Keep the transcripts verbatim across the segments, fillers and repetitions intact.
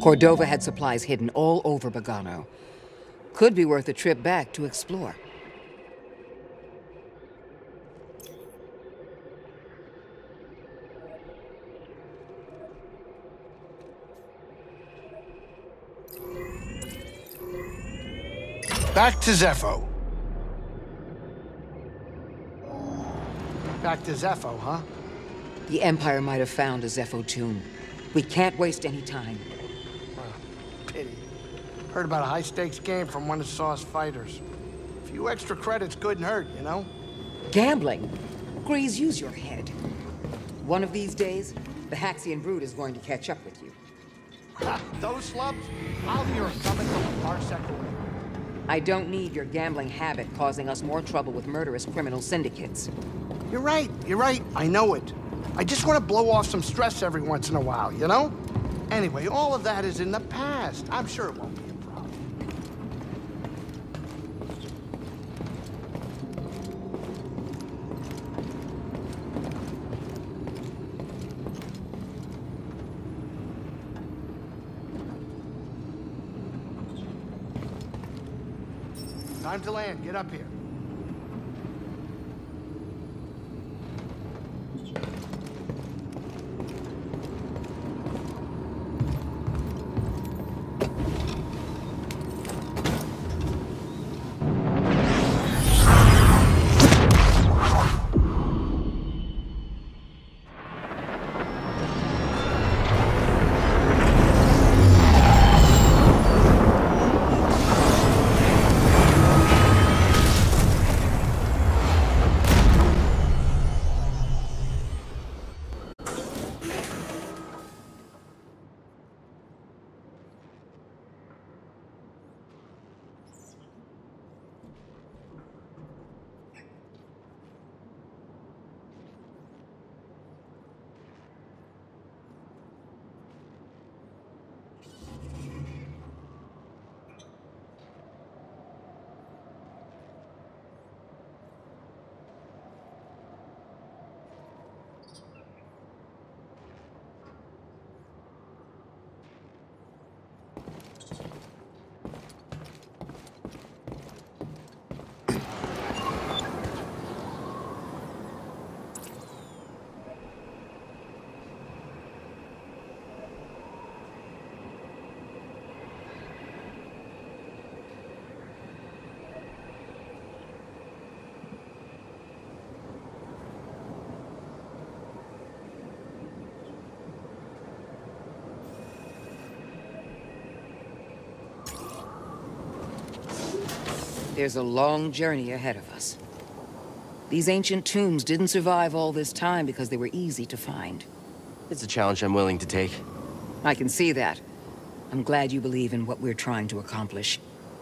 Cordova had supplies hidden all over Bogano. Could be worth a trip back to explore. Back to Zeffo. Back to Zeffo, huh? The Empire might have found a Zeffo tomb. We can't waste any time. Oh, pity. Heard about a high-stakes game from one of Saw's fighters. A few extra credits couldn't hurt, you know? Gambling? Grease, use your head. One of these days, the Haxian brood is going to catch up with you. Ha, those slubs? I'll hear it coming from a parsec away. I don't need your gambling habit causing us more trouble with murderous criminal syndicates. You're right, you're right, I know it. I just want to blow off some stress every once in a while, you know? Anyway, all of that is in the past. I'm sure it won't be a problem. Time to land. Get up here. There's a long journey ahead of us. These ancient tombs didn't survive all this time because they were easy to find. It's a challenge I'm willing to take. I can see that. I'm glad you believe in what we're trying to accomplish.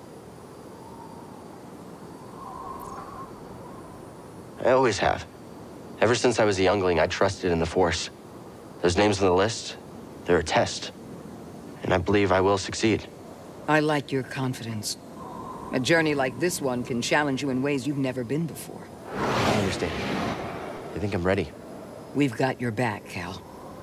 I always have. Ever since I was a youngling, I trusted in the Force. Those names on the list, they're a test. And I believe I will succeed. I like your confidence. A journey like this one can challenge you in ways you've never been before. I understand. I think I'm ready. We've got your back, Cal.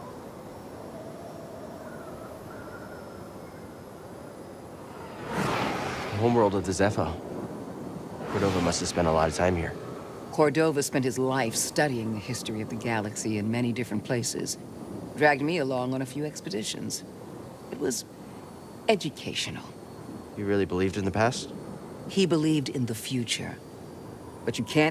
The homeworld of the Zeffo. Cordova must have spent a lot of time here. Cordova spent his life studying the history of the galaxy in many different places. Dragged me along on a few expeditions. It was educational. You really believed in the past? He believed in the future. But you can't...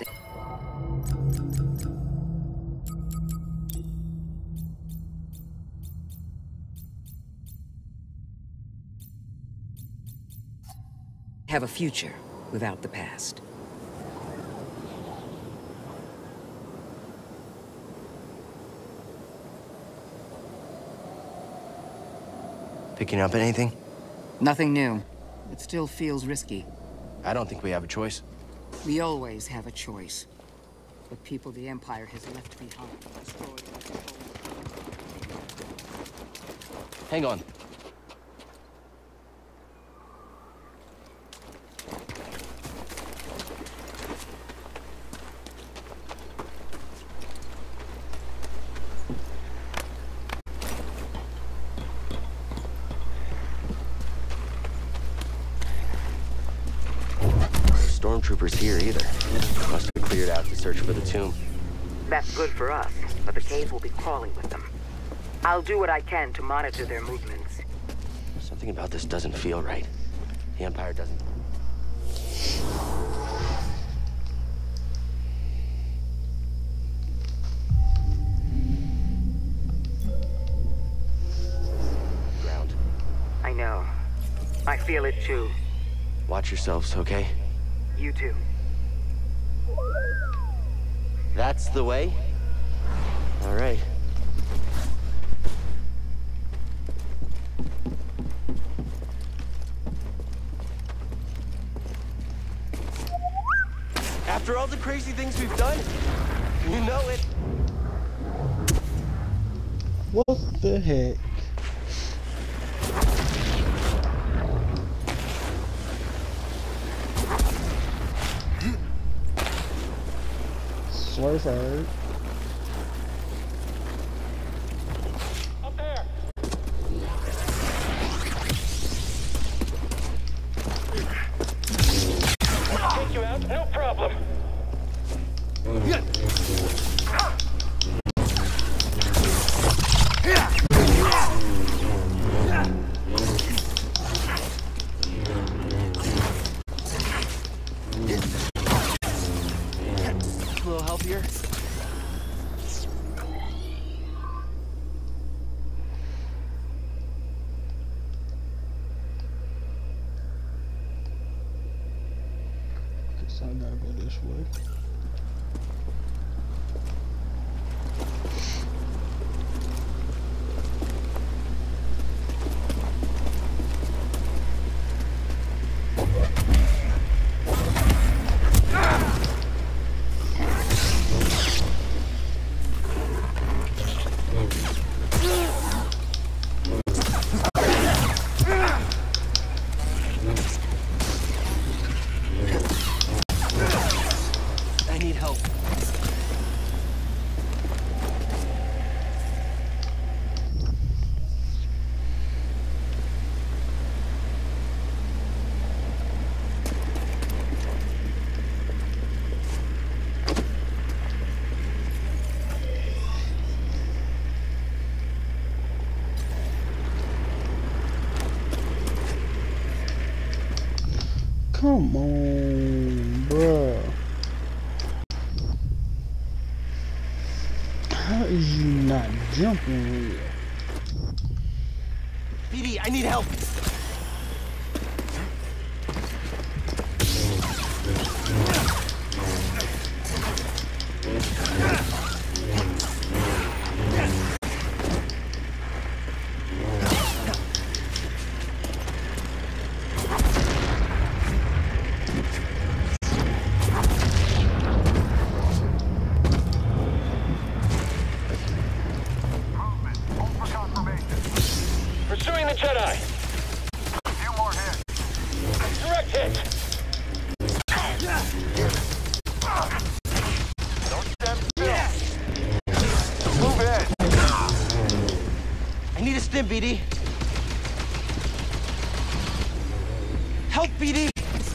have a future without the past. Picking up anything? Nothing new. It still feels risky. I don't think we have a choice. We always have a choice. The people the Empire has left behind. Destroyed. Hang on. stormtroopers here either. Must have cleared out to search for the tomb. That's good for us, but the cave will be crawling with them. I'll do what I can to monitor their movements. Something about this doesn't feel right. The Empire doesn't... Ground. I know. I feel it too. Watch yourselves, okay? You too. That's the way? All right. After all the crazy things we've done, you know it. What the heck? Surfer. Up there. Take you out, no problem. A little help here? Guess I gotta go this way. I need help. Come on, bruh. How is you not jumping real? B D, I need help. Pursuing the Jedi. A few more hits. Direct hit. Don't stand still. Move in. I need a stim, B D. Help, B D.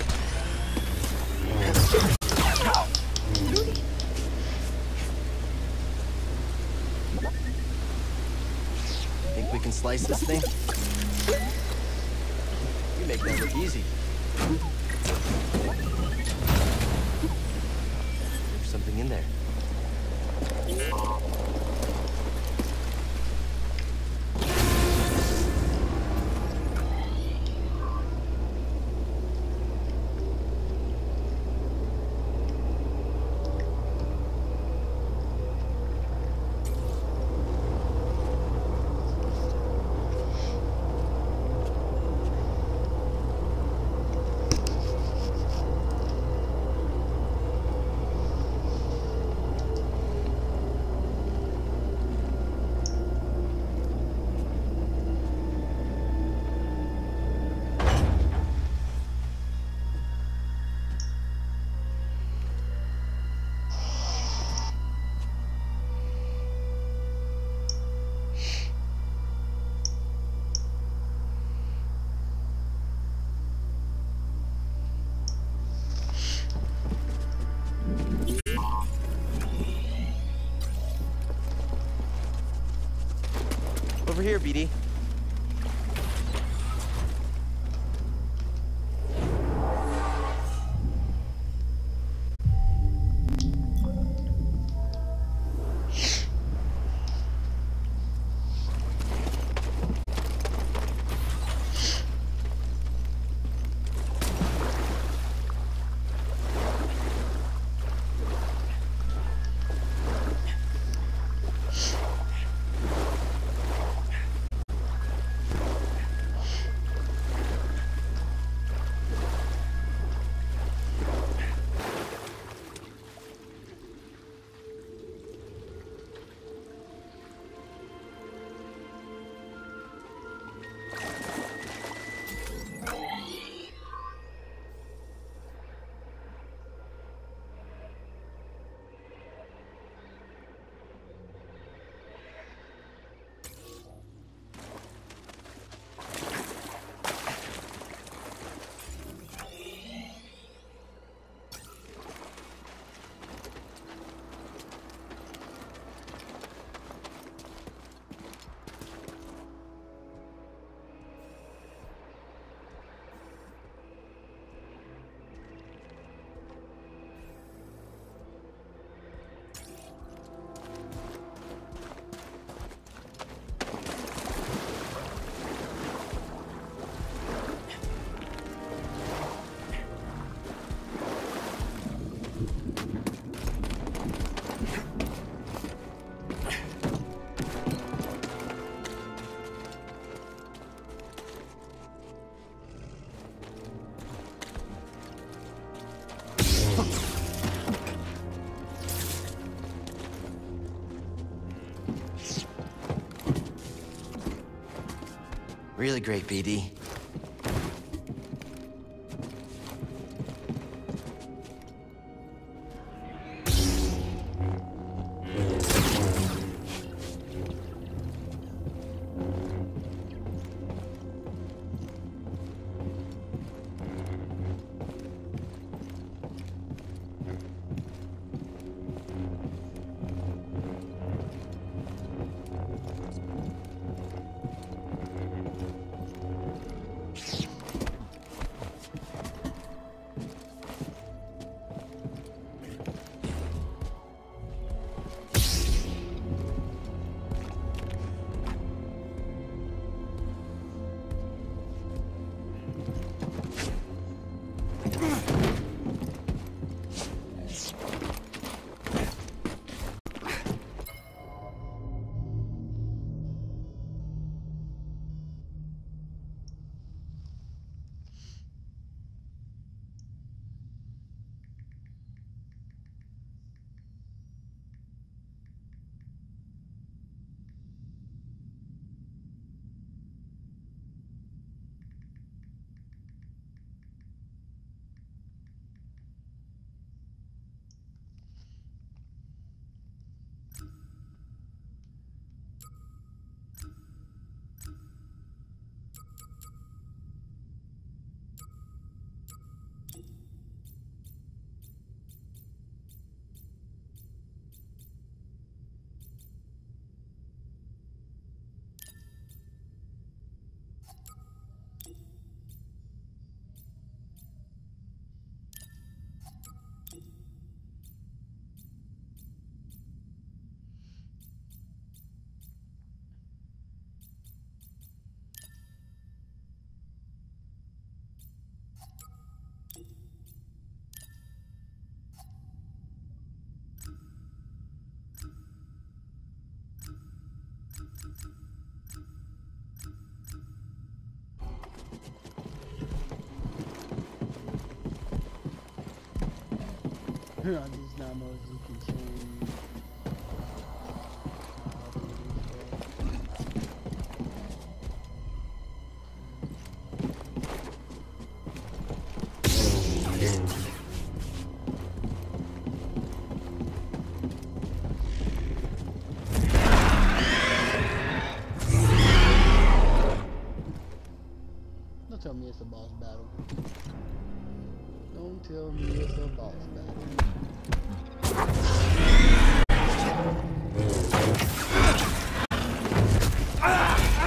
Think we can slice this thing? You make that look easy. There's something in there. Over here, B D. Really great, B D. I just not know if you can change. Don't tell me it's a boss battle. Don't tell me it's a boss battle. Ah!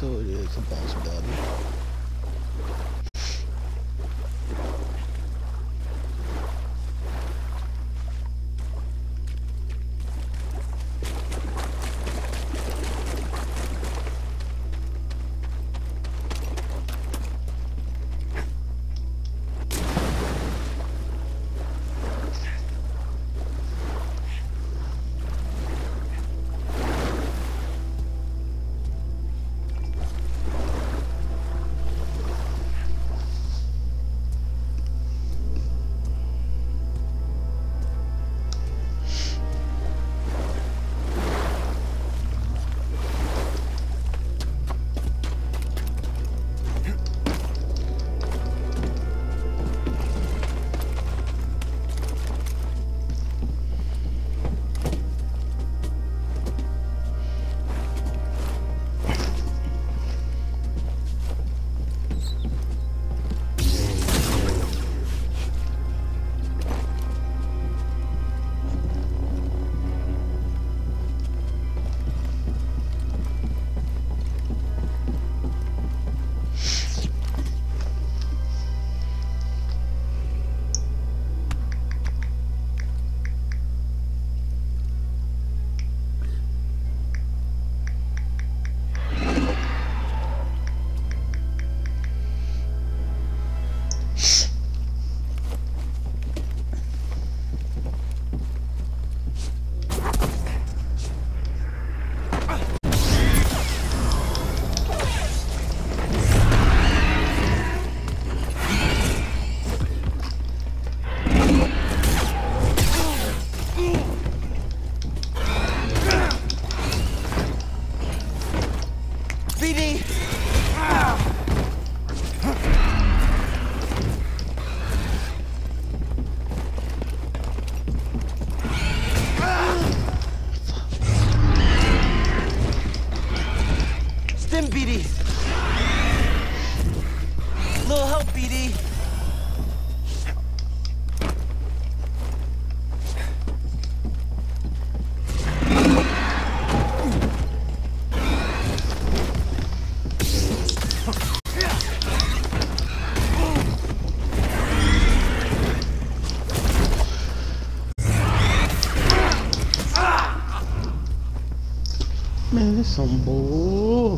So it is a boss battle. Man, this some bull.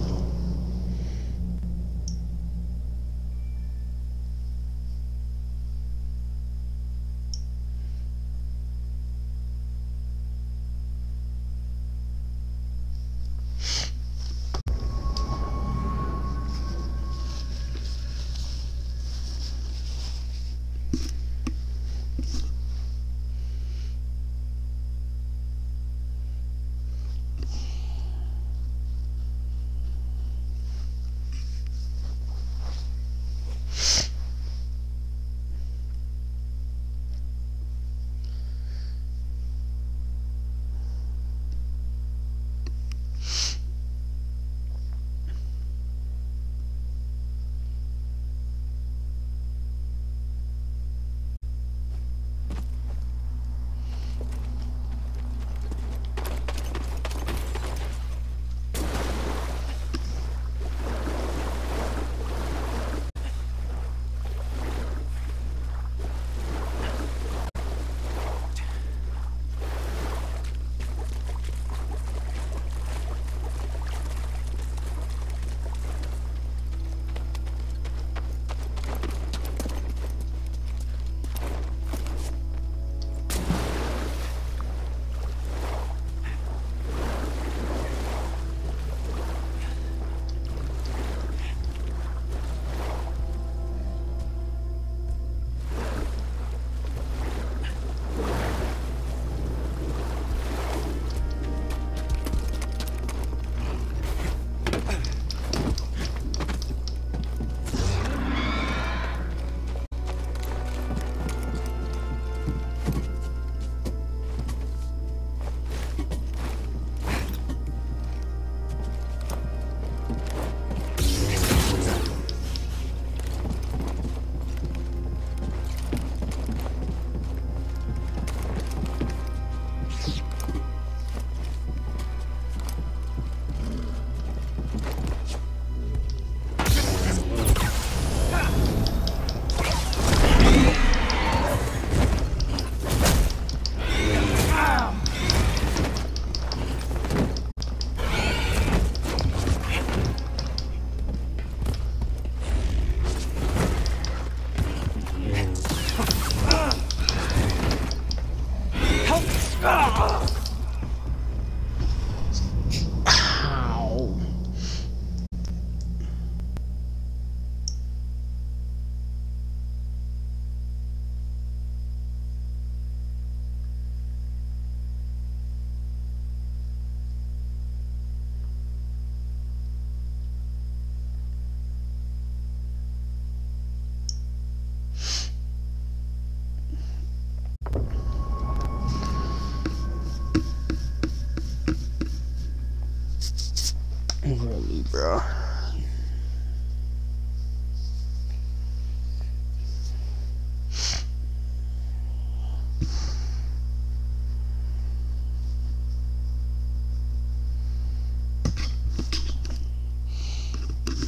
Really, bro.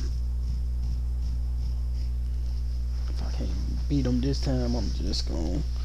If I can't beat him this time, I'm just gonna